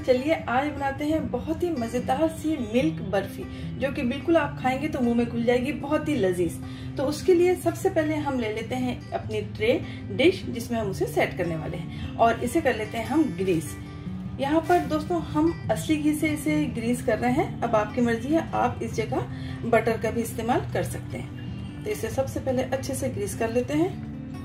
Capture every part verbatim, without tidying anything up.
चलिए आज बनाते हैं बहुत ही मजेदार सी मिल्क बर्फी, जो कि बिल्कुल आप खाएंगे तो मुंह में घुल जाएगी, बहुत ही लजीज। तो उसके लिए सबसे पहले हम ले लेते हैं अपनी ट्रे डिश जिसमें हम उसे सेट करने वाले हैं, और इसे कर लेते हैं हम ग्रीस। यहाँ पर दोस्तों हम असली घी से इसे ग्रीस कर रहे हैं। अब आपकी मर्जी है, आप इस जगह बटर का भी इस्तेमाल कर सकते हैं। तो इसे सबसे पहले अच्छे से ग्रीस कर लेते हैं।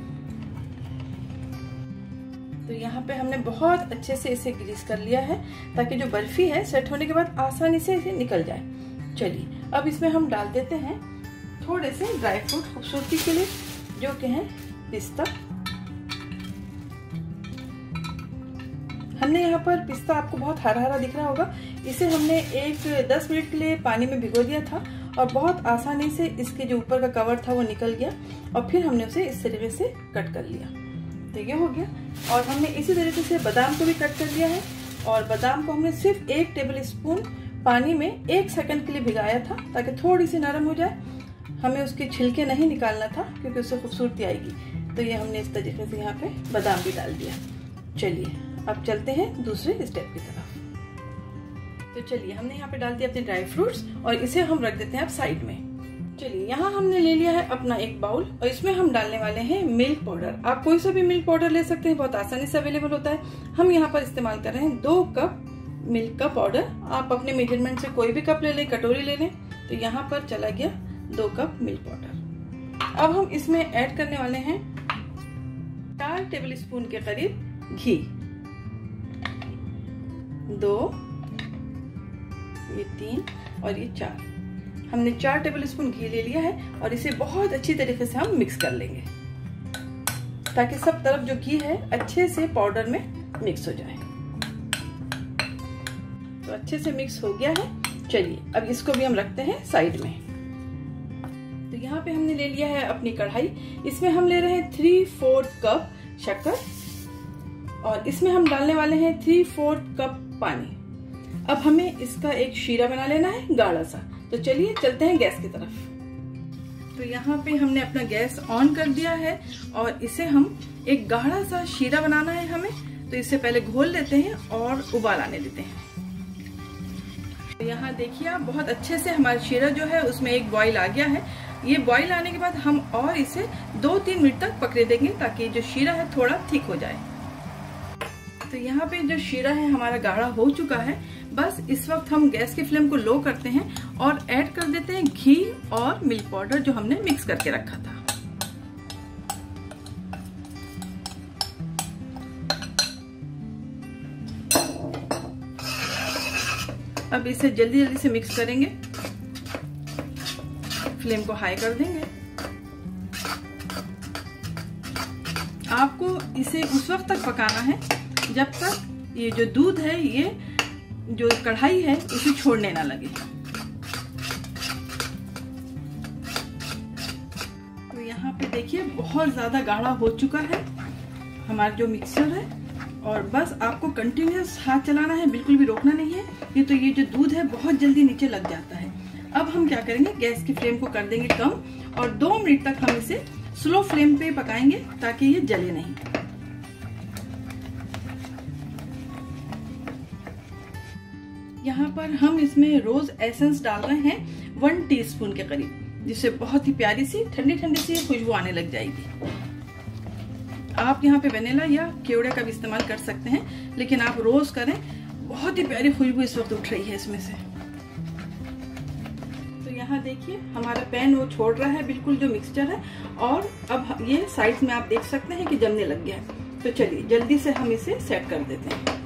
तो यहाँ पे हमने बहुत अच्छे से इसे ग्रीस कर लिया है, ताकि जो बर्फी है सेट होने के बाद आसानी से इसे निकल जाए। चलिए अब इसमें हम डाल देते हैं थोड़े से ड्राई फ्रूट खूबसूरती के लिए, जो कि है पिस्ता। हमने यहाँ पर पिस्ता आपको बहुत हरा हरा दिख रहा होगा, इसे हमने एक दस मिनट के लिए पानी में भिगो दिया था और बहुत आसानी से इसके जो ऊपर का कवर था वो निकल गया, और फिर हमने उसे इस तरीके से कट कर लिया। तो ये हो गया। और हमने इसी तरीके से बादाम को भी कट कर लिया है, और बादाम को हमने सिर्फ एक टेबल स्पून पानी में एक सेकंड के लिए भिगाया था, ताकि थोड़ी सी नरम हो जाए। हमें उसके छिलके नहीं निकालना था, क्योंकि उससे खूबसूरती आएगी। तो ये हमने इस तरीके से यहाँ पे बादाम भी डाल दिया। चलिए अब चलते हैं दूसरे स्टेप की तरफ। तो चलिए हमने यहाँ पे डाल दिया अपने ड्राई फ्रूट्स, और इसे हम रख देते हैं अब साइड में। चलिए यहाँ हमने ले लिया है अपना एक बाउल, और इसमें हम डालने वाले हैं मिल्क पाउडर। आप कोई सा भी मिल्क पाउडर ले सकते हैं, बहुत आसानी से अवेलेबल होता है। हम यहाँ पर इस्तेमाल कर रहे हैं दो कप मिल्क का पाउडर। आप अपने मेजरमेंट से कोई भी कप ले लें, कटोरी ले लें। तो यहाँ पर चला गया दो कप मिल्क पाउडर। अब हम इसमें ऐड करने वाले हैं चार टेबल स्पून के करीब घी। दो, ये तीन और ये चार। हमने चार टेबल स्पून घी ले लिया है, और इसे बहुत अच्छी तरीके से हम मिक्स कर लेंगे, ताकि सब तरफ जो घी है अच्छे से पाउडर में मिक्स हो जाए। तो अच्छे से मिक्स हो गया है। चलिए अब इसको भी हम रखते हैं साइड में। तो यहाँ पे हमने ले लिया है अपनी कढ़ाई। इसमें हम ले रहे हैं थ्री फोर्थ कप शक्कर, और इसमें हम डालने वाले हैं थ्री फोर्थ कप पानी। अब हमें इसका एक शीरा बना लेना है, गाढ़ा सा। तो चलिए चलते हैं गैस की तरफ। तो यहाँ पे हमने अपना गैस ऑन कर दिया है, और इसे हम एक गाढ़ा सा शीरा बनाना है हमें। तो इसे पहले घोल लेते हैं और उबाल आने देते हैं। तो यहाँ देखिए आप, बहुत अच्छे से हमारा शीरा जो है उसमें एक बॉईल आ गया है। ये बॉईल आने के बाद हम और इसे दो तीन मिनट तक पकने देंगे, ताकि जो शीरा है थोड़ा थिक हो जाए। तो यहाँ पे जो शीरा है हमारा गाढ़ा हो चुका है। बस इस वक्त हम गैस की फ्लेम को लो करते हैं और ऐड कर देते हैं घी और मिल्क पाउडर जो हमने मिक्स करके रखा था। अब इसे जल्दी जल्दी से मिक्स करेंगे। फ्लेम को हाई कर देंगे। आपको इसे उस वक्त तक पकाना है जब तक ये जो दूध है, ये जो कढ़ाई है, इसे छोड़ने ना लगे। तो यहाँ पे देखिए बहुत ज्यादा गाढ़ा हो चुका है हमारा जो मिक्सचर है, और बस आपको कंटिन्यूअस हाथ चलाना है, बिल्कुल भी रोकना नहीं है। ये तो ये जो दूध है बहुत जल्दी नीचे लग जाता है। अब हम क्या करेंगे, गैस की फ्लेम को कर देंगे कम, और दो मिनट तक हम इसे स्लो फ्लेम पे पकाएंगे, ताकि ये जले नहीं। यहाँ पर हम इसमें रोज एसेंस डाल रहे हैं वन टीस्पून के करीब, जिससे बहुत ही प्यारी सी ठंडी ठंडी सी खुशबू आने लग जाएगी। आप यहाँ पे वेनिला या केवड़े का भी इस्तेमाल कर सकते हैं, लेकिन आप रोज करें, बहुत ही प्यारी खुशबू इस वक्त उठ रही है इसमें से। तो यहाँ देखिए हमारा पैन वो छोड़ रहा है बिल्कुल जो मिक्सचर है, और अब ये साइड्स में आप देख सकते हैं कि जमने लग गया है। तो चलिए जल्दी से हम इसे सेट कर देते हैं।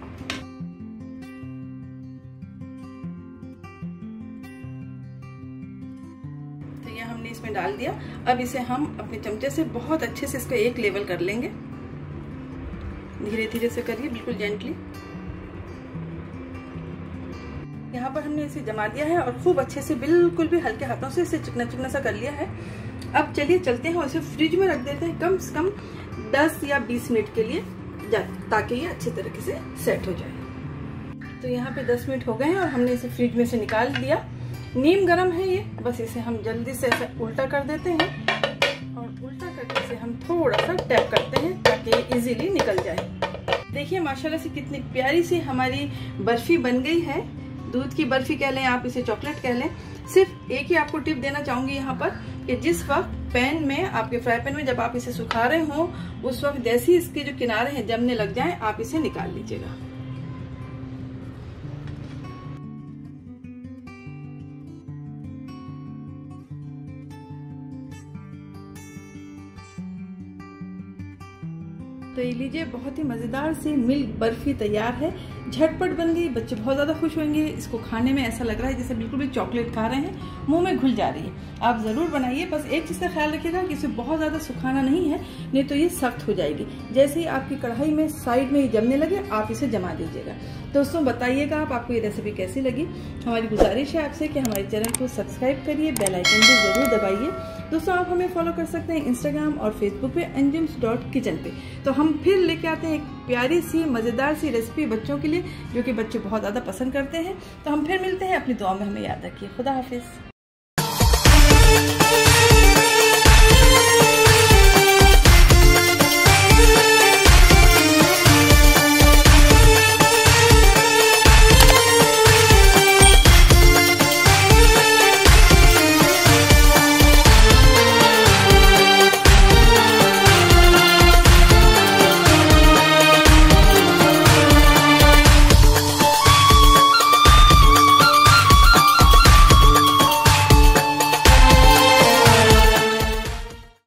हमने इसमें डाल दिया। अब इसे हम अपने चमचे से बहुत अच्छे से इसका एक लेवल कर लेंगे। धीरे धीरे से करिए, बिल्कुल जेंटली। यहाँ पर हमने इसे जमा दिया है, और खूब अच्छे से बिल्कुल भी हल्के हाथों से इसे चिकना चिकना सा कर लिया है। अब चलिए चलते हैं और इसे फ्रिज में रख देते हैं कम से कम दस या बीस मिनट के लिए, ताकि ये अच्छे तरीके से सेट हो जाए। तो यहाँ पे दस मिनट हो गए हैं, और हमने इसे फ्रिज में से निकाल दिया। नीम गरम है ये, बस इसे हम जल्दी से ऐसे उल्टा कर देते हैं, और उल्टा करके इसे हम थोड़ा सा टैप करते हैं, ताकि इजीली निकल जाए। देखिए माशाल्लाह से कितनी प्यारी सी हमारी बर्फी बन गई है। दूध की बर्फी कह लें, आप इसे चॉकलेट कह लें। सिर्फ एक ही आपको टिप देना चाहूंगी यहाँ पर कि जिस वक्त पैन में, आपके फ्राई पैन में जब आप इसे सुखा रहे हो, उस वक्त जैसे ही इसके जो किनारे हैं जमने लग जाएं, आप इसे निकाल लीजिएगा। तो ये लीजिए, बहुत ही मजेदार सी मिल्क बर्फी तैयार है। झटपट बन गई, बच्चे बहुत ज्यादा खुश होंगे। इसको खाने में ऐसा लग रहा है जैसे बिल्कुल भी चॉकलेट खा रहे हैं, मुंह में घुल जा रही है। आप जरूर बनाइए, बस एक चीज का ख्याल रखिएगा कि इसे बहुत ज्यादा सुखाना नहीं है, नहीं तो ये सख्त हो जाएगी। जैसे ही आपकी कढ़ाई में साइड में ये जमने लगे, आप इसे जमा दीजिएगा। दोस्तों बताइएगा आप आपको ये रेसिपी कैसी लगी। हमारी गुजारिश है आपसे कि हमारे चैनल को सब्सक्राइब करिए, बेल आइकन भी जरूर दबाइए। दोस्तों आप हमें फॉलो कर सकते हैं इंस्टाग्राम और फेसबुक पे अंजुम्स डॉट किचन पे। तो हम फिर लेके आते हैं एक प्यारी सी मजेदार सी रेसिपी बच्चों के लिए, जो कि बच्चे बहुत ज्यादा पसंद करते हैं। तो हम फिर मिलते हैं, अपनी दुआ में हमें याद रखिए। खुदा हाफिज।